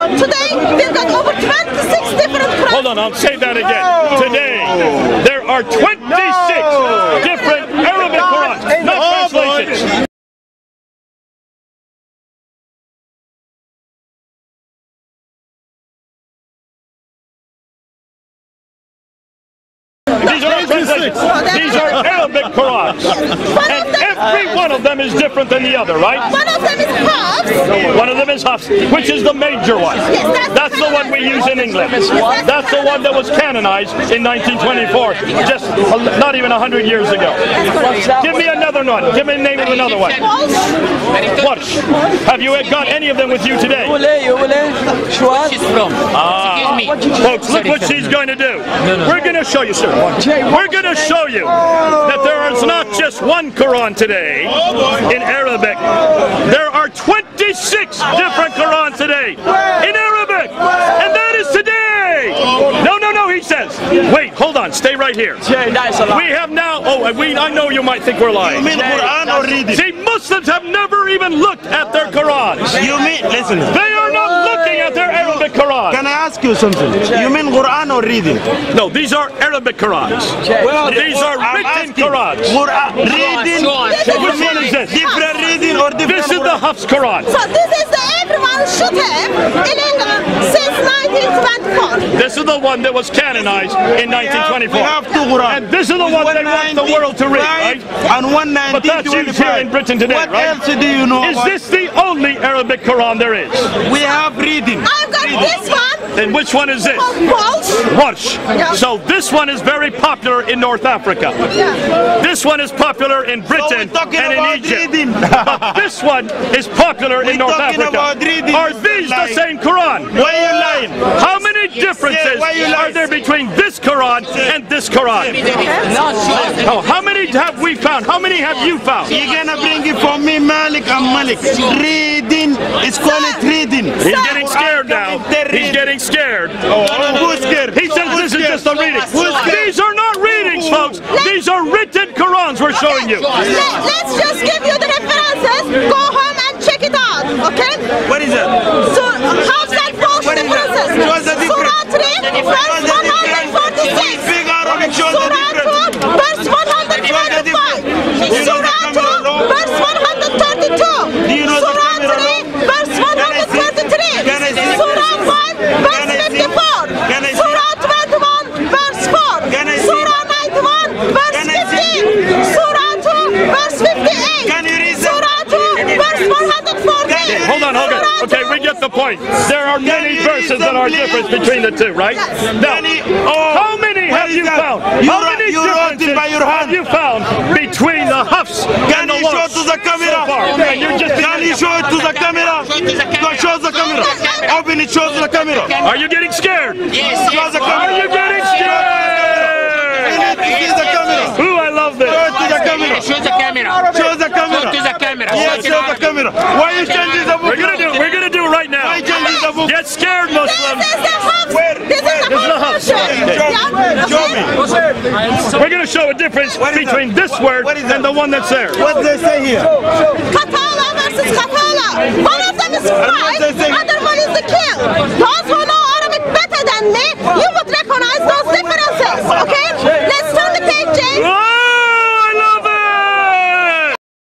Today, we've got over 26 different Qurans. Hold on, I'll say that again. Today, there are 26 different Arabic Qurans, not translations. These are translations. These are Arabic Qurans. And every one of them is different than the other, right? One of them is Hafs. One of them is Hafs, which is the major one. Yes, that's the one we use in England. That's the one that was canonized in 1924, just not even 100 years ago. Give me another one. Give me the name of another one. Warsh. Have you got any of them with you today? Folks, look what she's going to do. We're going to show you, sir. We're going to show you that there is not just one Quran today in Arabic. There are 26 different Qurans today in Arabic, and that is today. No, he says. Wait, hold on, stay right here. We have now, I know you might think we're lying. You mean Quran or reading? See, Muslims have never even looked at their Qurans. You mean, listen. They are not looking at their Arabic Quran. Can I ask you something? You mean Quran or reading? No, these are Arabic Qurans. Well, these are written Qurans. Reading. Which one is this? Different reading or different? This is the Hafs Quran. So this is the everyone should have in England since 1924. This is the one that was canonized in 1924. We have two Qurans. And this is the one they want the world to read, right? And 119. But that's used here in Britain today, what right? What else do you know? Is this the only Arabic Quran there is? We have reading. I've got this one. And which one is this? Warsh. Yeah. So this one is very popular in North Africa. Yeah. This one is popular in Britain and in Egypt. Reading. But this one is popular in North Africa. Are these the same Quran? Why are you lying? How many differences are there between this Quran and this Quran? Oh, how many have we found? How many have you found? You're gonna bring it for me, Malik and Malik. Reading. It's called it reading. He's getting scared now. He's getting scared. Who's scared? He says this is just a reading. These are not readings, folks. These are written Qurans we're showing you. Let's just give you the references. Go home and check it out, okay? What is that? So, how's that false differences? What's the difference? Surah 3, verse 146. Big Arabic shows the difference. Surah 2, verse 125. Surah 2, verse 132. Do you know Surah 3, verse 133. Surah 5, verse 54. Surah 21, verse 4. Surah 91, verse 15. Surah 2, verse 58. Can you read Surah 2, verse 140. Hold on. Okay, we get the point. There are many verses that are different between the two, right? Now, how many have you found? How many differences have you found between the Hafs and the Warsh? Can you show to the camera? Can you show it to the camera? Show the camera. Open it, show to the camera. Are you getting scared? Yes. Are you getting scared? See the camera. Ooh, I love this. Show it to the camera. Show the camera. Show the camera. Show to the camera. Yes, show the camera. Why you changing the book? We're gonna do it right now. Why changing the book? Get scared, Muslims. This is the Hafs. Where? This is the Hafs. Show me. We're gonna show a difference between this word and the one that's there. What they say here? Katala versus Katala. One of them is fried, other one is the kill. Those who know Arabic better than me, you would recognize those differences, okay? Let's turn the page, James. Oh, I love it!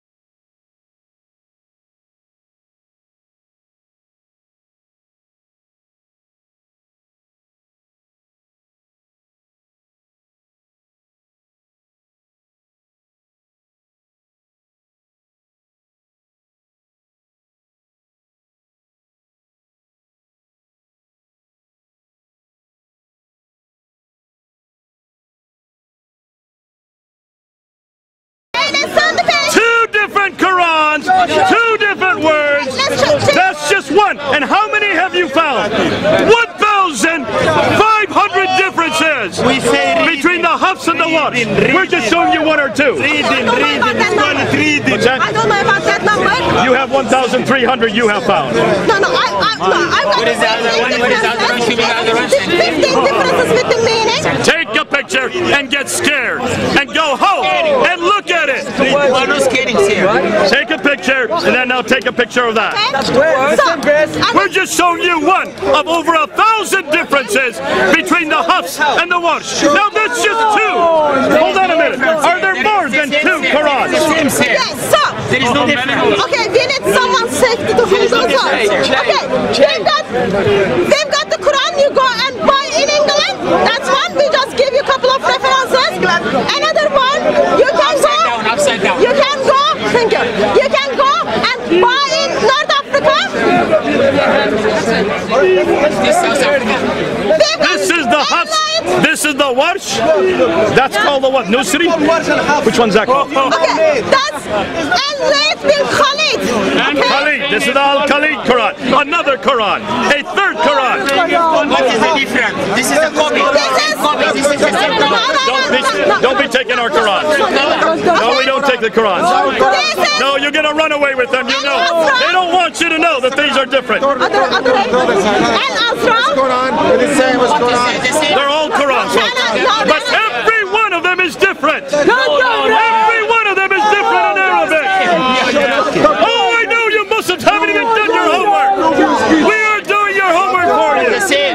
Two different Qurans, two different words. That's just one. And how many have you found? 1,500 differences between the Hafs and the Warsh. We're just showing you one or two. Reading. What's that? I don't know about that number. You have 1,300 you have found. No, I've got What is the other one? What is the other one? Show me the other one. 15 differences with the meaning. Take take a picture and get scared and go home and look at it. We're not scaring here. Take a picture and then now take a picture of that. So, We're just showing you one of over 1,000 differences between the Hafs and the Warsh. Now that's just two. Hold on a minute. Are there more than two Qurans? yes, so. There is no difference. Okay, we need someone's safety to hold on to. Okay, they've got the Quran, you go and buy in England. That's one, we just give you a couple of references. Another one, you can go. Upside down. You can go, thank you. You can go and buy in North Africa. This South Africa. This is the Hafs. This is the Warsh. That's called the what? Nusri? Which one's that called? Okay, that's Al-Layth bin Khalid. Khalid. This is the Al-Khalid Quran. Another Quran. A third Quran. What is the difference? This is a copy. This is the same Quran. Don't be taking our Qurans. No, we don't take the Qurans. No, you're going to run away with them. You know. They don't want you to know that these are different. They're all Qurans. But every one of them is different. Every one of them is different in Arabic. Oh, I know you Muslims haven't even done your homework. We are doing your homework for you.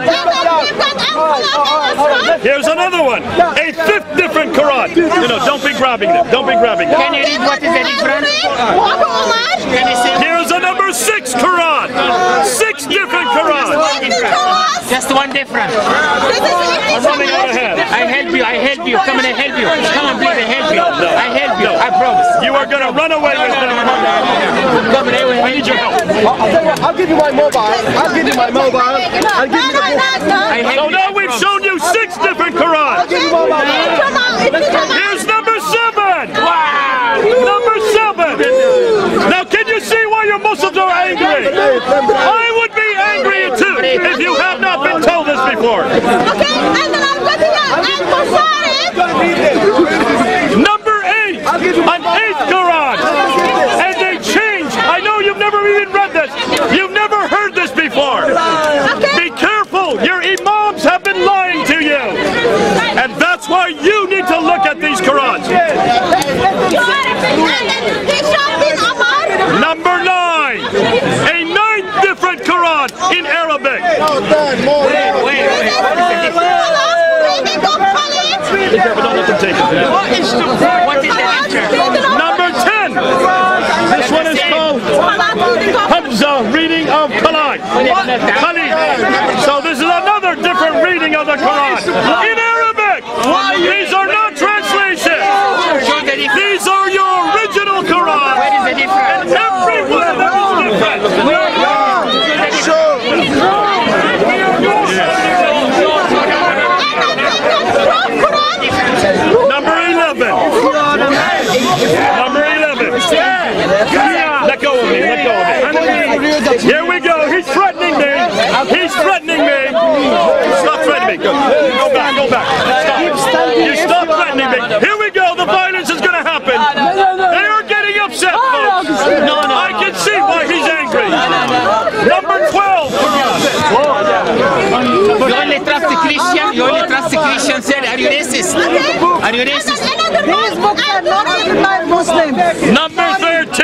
Here's another one. A fifth different Quran. Don't be grabbing them. Don't be grabbing them. Can you read what is the difference? Can you say Here's a number 6 Quran. 6 different Qurans. just one difference? I'm running out of hands. I help you. I help you. Come on, I help you. Come on, please, I help you. I help you. I promise. You are going to run away with them. Come on, I need your help. I'll give you my mobile. I'll give you my mobile. I'll give you the book. I help So you. now we've shown you 6 different Qurans. Here's number 7. Wow. Number 7. Now can you see why your Muslims are angry? I would be angry too if you have not been told this before. Okay, and then I'm going to Number 8. An 8th Quran. And they changed. I know you've never even read this. You've never heard this before. Be careful. Your imams have been lying to you. And that's why you need to look at these Qurans. Number 9. A 9th different Quran in Arabic. Wait. Be careful, don't let them take it. What is the difference? Number 10. This one is called Hamza reading of Khalid. So this is another different reading of the Quran in Arabic. These are not translations. These are your original Quran. What is the difference? And every one of them is different. Number 11. Number 11. Let go of me. Let go of me. Here we go. He's threatening me. He's threatening me. Stop threatening me. Go back. Go back. Stop. You stop threatening me. Here we go. The violence is going to happen. They are getting upset, folks. I can see why he's angry. Number 12. You only trust the Christian? You only trust the Christian? Said, are you racist? Are you racist? These books are not written by Muslims. Number 13.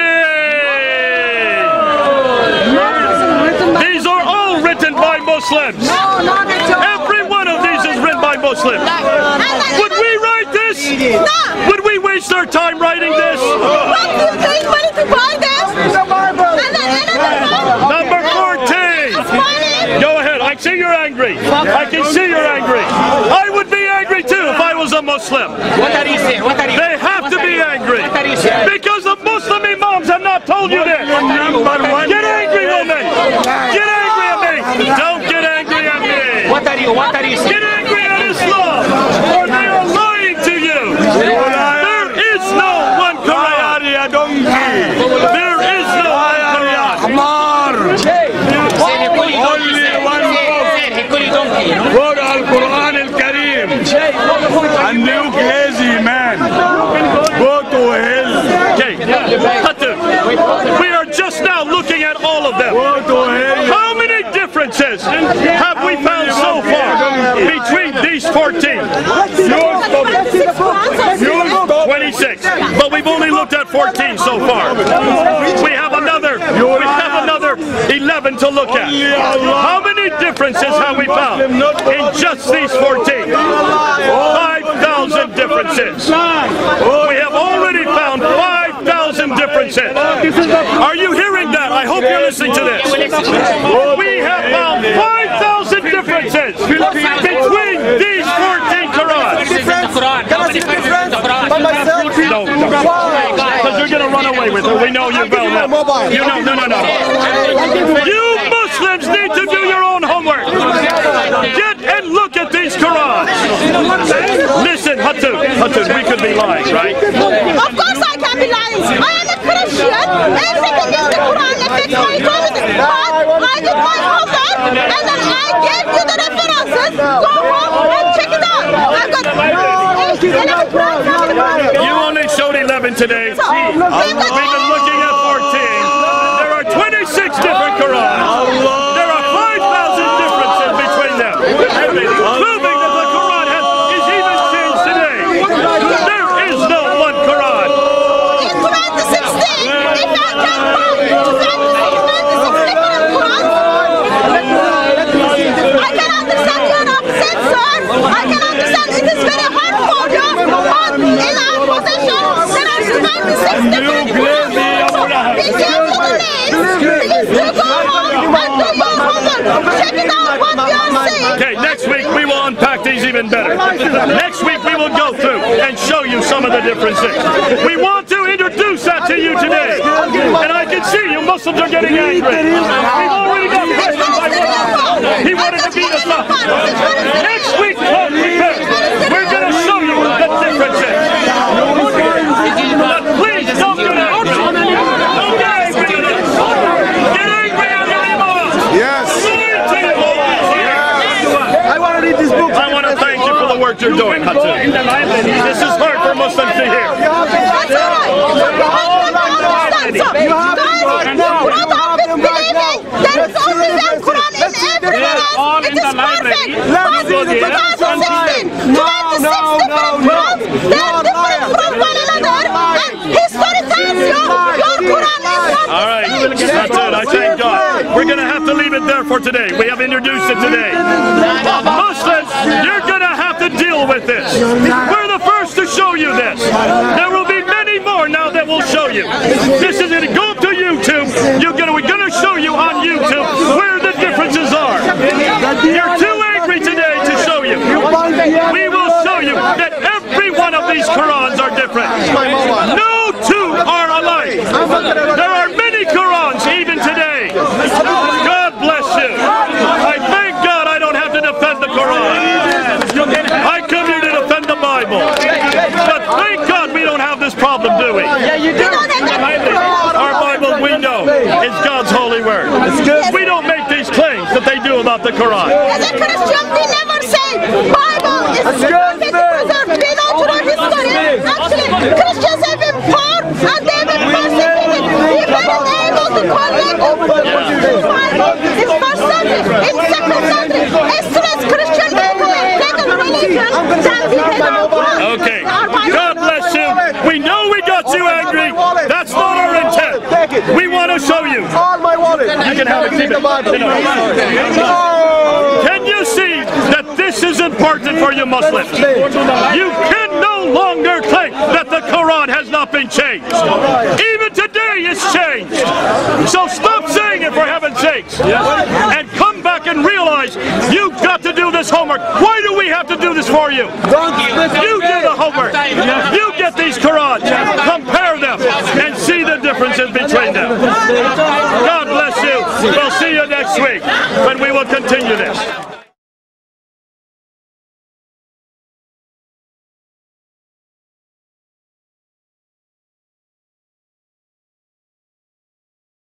These are all written by Muslims. Every one of these is written by Muslims. Would we write this? No. Would we waste our time writing this? What do you take money to buy this? Number 14. Go ahead. I see you're angry. I can see you're angry. I would be angry too if I was a Muslim. What are you saying? What are you They have to be angry. What are you saying? Because the Muslim imams have not told you this. Get angry with me. Get angry at me. Don't get angry at me. What are you? What are you Get saying? angry at Islam, or they are lying to you. There is no one Quran. There is no one Quran. Say he call you donkey. Say he call you donkey. Quote Al-Quran Al-Kareem. And you lazy man. Go to hell. Okay, Hatu, we are just now looking at all of them. Go to hell. How many differences differences have we found so far between these 14? 26, but we've only looked at 14 so far. We have another 11 to look at. How many differences have we found in just these 14? 5,000 differences. We have already found 5,000 differences. Are you hearing that? I hope you're listening to this. We have found 5,000 differences between these 14 Qurans. No, because you're going to run away with it. We know you well now. You know, no. You Muslims need to do your own homework. Get and look at these Qurans. Listen, Hatun, we could be lying, right? Of course I can be lying. I am a Christian. Everything in the Quran affects my religion. But I did my homework and then I gave you the references. Go home and check it out. I've got 11 Qurans. You only showed 11 today. We've been looking at 14. There are 26 different Qurans. There are 5,000 differences between them. Proving that the Quran is even changed today. There is no one Quran. In 2016, if I can find 26 different Qurans, I can understand your upset, sir. I can understand it is very hard for you, but in our possession, there are 26 different Qurans. We give you the names. Please do go home and do your homework. Check it out what we are saying. Okay, next week we will unpack these even better. Next week we will go through and show you some of the differences. We want to introduce that to you today. And I can see you Muslims are getting angry. We've already got questions by one. He wanted to beat us up. Next week, we're going to show you the differences. But please don't get angry. Don't get angry with us. Get angry at your imam. Yes. I want to read this book. I want to thank you for the work you're doing, Hatun. This is hard for Muslims to hear. That's all right. You have to understand. There is only one Quran in everywhere else. It is perfect. But 2016, 26 different Qurans, they are different from one another. And history tells you your Quran is not All right, Hatun, I thank God. We're going to have to leave it there for today. We have introduced it today. Muslims, you're going to have to deal with this. We're the first to show you this. There will be many more now that will show you. This is going to go up to YouTube. We're going to show you on YouTube where the differences are. You're too angry today to show you. We will show you that every one of these Qurans are different. No two are alike. There are many Qurans even today. God bless you. I thank God I don't have to defend the Quran. I come here to defend the Bible. But thank God we don't have this problem, do we? Yeah, you do. Our Bible, we know, is God's holy word. We don't make these claims that they do about the Quran. As a Christian, we never say Bible is perfectly preserved. We don't throw history. Actually, Christians have been poor and they've been persecuted. We weren't able to collect the Bible in first century, in second century. As soon as Christian people have taken religion, then we had our Quran. Okay. God bless you. We know we got you angry. That's not our intent. We want to show you. All my wallet. You can have it. Keep it. Can you see that this is important for you Muslims? You can no longer claim that the Quran has not been changed. Even today it's changed. So stop saying it, for heaven's sakes. And come back and realize you've got to do this homework. Why do we have to do this for you? You do the homework. You get these Qurans, compare them, and see the differences between them. God bless you. We'll see you next week when we will continue this.